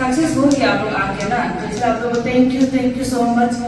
Success हो गया आप लोग आके ना, इसलिए आप लोग थैंक यू सो मच।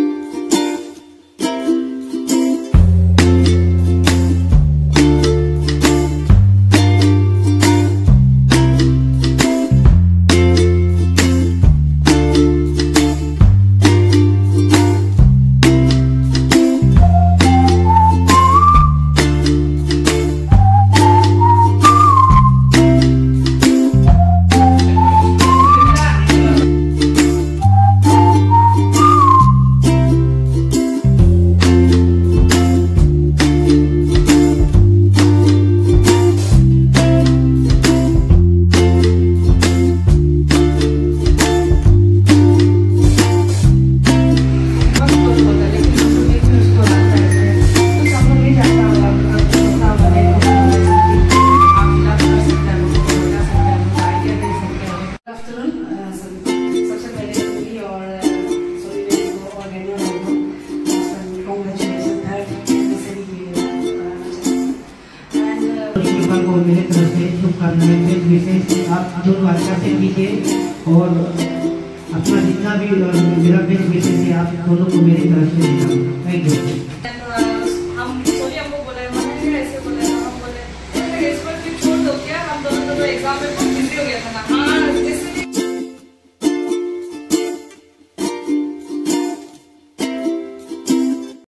मेरे तरफ से शुभकामनाएं विशेष आप दोनों अच्छा से कीजिए और अपना जितना भी मेरा बेस्ट विशेष है आप दोनों को मेरी तरफ से देना। Thank you. हम सोनिया को बोले ऐसे बोले, हम बोले इस पर छोड़ दो क्या, हम दोनों एग्जाम में बहुत बिजी हो गया था ना।